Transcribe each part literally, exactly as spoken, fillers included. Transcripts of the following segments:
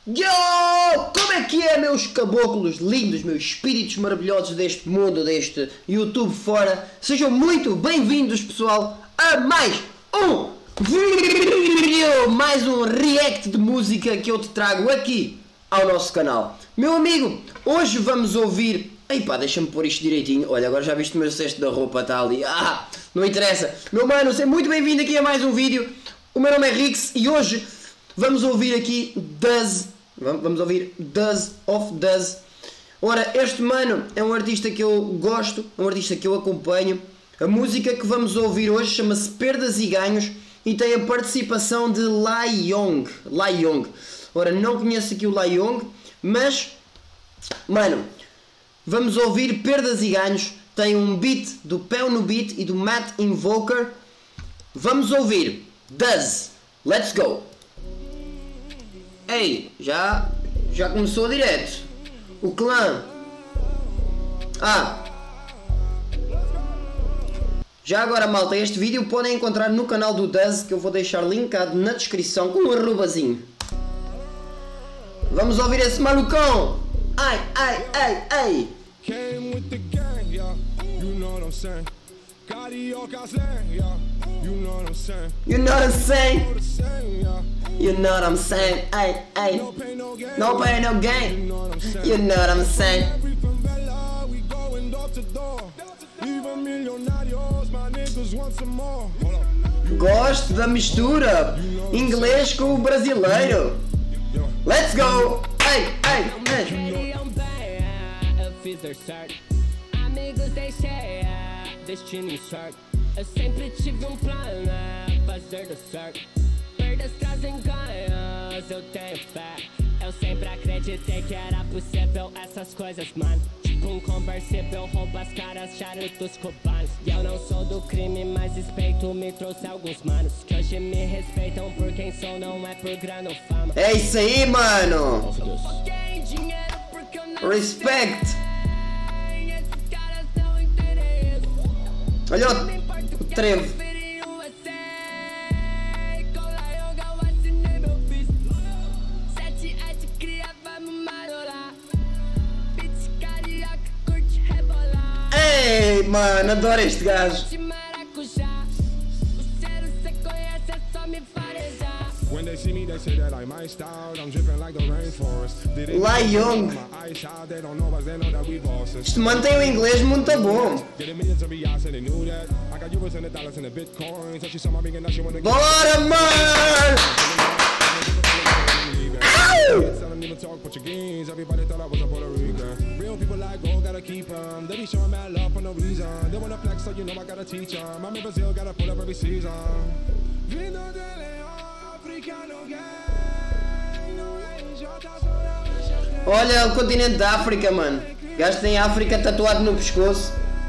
Yo! Como é que é, meus caboclos lindos, meus espíritos maravilhosos deste mundo, deste YouTube fora? Sejam muito bem-vindos, pessoal, a mais um vídeo, mais um react de música que eu te trago aqui ao nosso canal. Meu amigo, hoje vamos ouvir... Ei pá, deixa-me pôr isto direitinho. Olha, agora já viste o meu cesto da roupa, está ali. Ah, não interessa. Meu mano, seja muito bem-vindo aqui a mais um vídeo. O meu nome é Rix e hoje vamos ouvir aqui Duz. Vamos ouvir Duz of Duz. Ora, este mano é um artista que eu gosto, um artista que eu acompanho. A música que vamos ouvir hoje chama-se Perdas e Ganhos e tem a participação de Lai Yong. Lai Yong. Ora, não conheço aqui o Lai Yong, mas, mano, vamos ouvir Perdas e Ganhos. Tem um beat do Pel no Beat e do Matt Invoker. Vamos ouvir Duz. Let's go. Ei, já, já começou direto. O clã. Ah. Já agora, malta, este vídeo podem encontrar no canal do Duz, que eu vou deixar linkado na descrição com um arrobazinho. Vamos ouvir esse malucão. Ai, ai, ai, ai. You know what I'm saying? You know what I'm saying? Ay, ay. No pain, no gain. You know what I'm saying? Gosto da mistura inglês com o brasileiro. Let's go! Ay, ay, ay. Eu sempre tive um plano, é fazer do certo. Perdas trazem ganhos, eu tenho fé. Eu sempre acreditei que era possível essas coisas, mano. Tipo um conversível, roubo as caras, charutos cubanos. E eu não sou do crime, mas respeito me trouxe alguns manos que hoje me respeitam por quem sou, não é por grana ou fama. É isso aí, mano! Respect! Olha o trevo. Ei, mano, adoro este gajo. Lai Yong. Este mano tem um inglês muito bom. Bora, mano! Olha o continente da África, mano. O gajo tem a África tatuado no pescoço.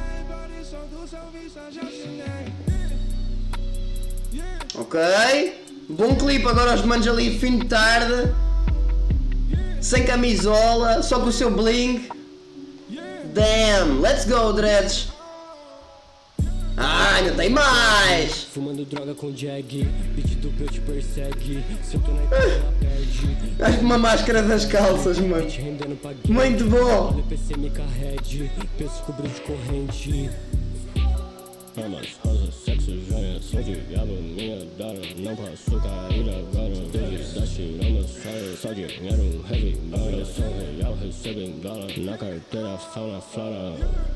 Ok. Bom clipe agora os manos ali fim de tarde. Sem camisola, só com o seu bling. Damn, let's go, dreads. Ah, ainda tem mais! Fumando droga com Jag, beat do Peu te persegue. Se eu tô na ela perde. Acho que uma máscara das calças, mano. Muito bom! O P C me carrede, peso cobriu de corrente. Ramas, rosa, sexo, joia, sou diabo, minha dora. Não posso cair agora. Desde da tiramos, saio, só dinheiro, heavy, bora. Sou real, recebo em dólar. Na carteira, fauna, flora.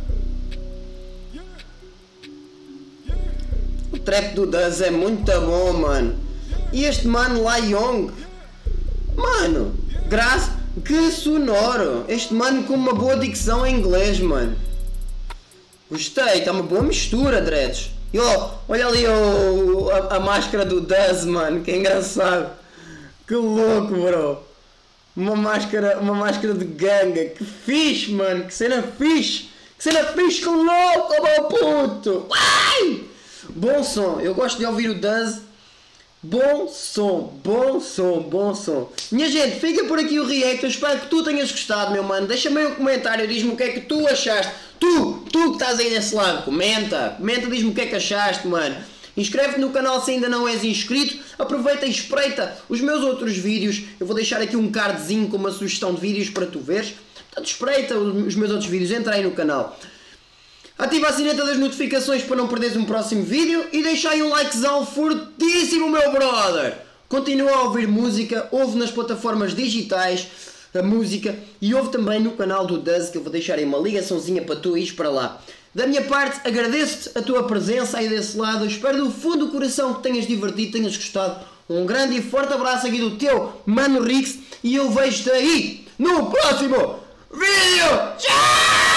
O trap do Duz é muito bom, mano. E este mano, Lai Yong, mano, graça, que sonoro. Este mano com uma boa dicção em inglês, mano. Gostei, está uma boa mistura, dreads. E ó, olha ali oh, a, a máscara do Duz, mano, que engraçado. Que louco, bro. Uma máscara, uma máscara de ganga. Que fixe, mano, que cena fixe. Que cena fixe, que louco, meu puto. Uai! Bom som, eu gosto de ouvir o Duz. Bom som, bom som, bom som. Minha gente, fica por aqui o react. Eu espero que tu tenhas gostado, meu mano. Deixa-me aí um comentário, diz-me o que é que tu achaste. Tu, tu que estás aí desse lado, comenta, comenta, diz-me o que é que achaste, mano. Inscreve-te no canal se ainda não és inscrito. Aproveita e espreita os meus outros vídeos. Eu vou deixar aqui um cardzinho com uma sugestão de vídeos para tu veres. Portanto, espreita os meus outros vídeos, entra aí no canal. Ativa a sineta das notificações para não perderes um próximo vídeo e deixa aí um likezão fortíssimo, meu brother! Continua a ouvir música, ouve nas plataformas digitais a música e ouve também no canal do Duz, que eu vou deixar aí uma ligaçãozinha para tu ires para lá. Da minha parte, agradeço-te a tua presença aí desse lado, espero do fundo do coração que tenhas divertido, tenhas gostado. Um grande e forte abraço aqui do teu Mano Rix e eu vejo-te aí no próximo vídeo! Tchau!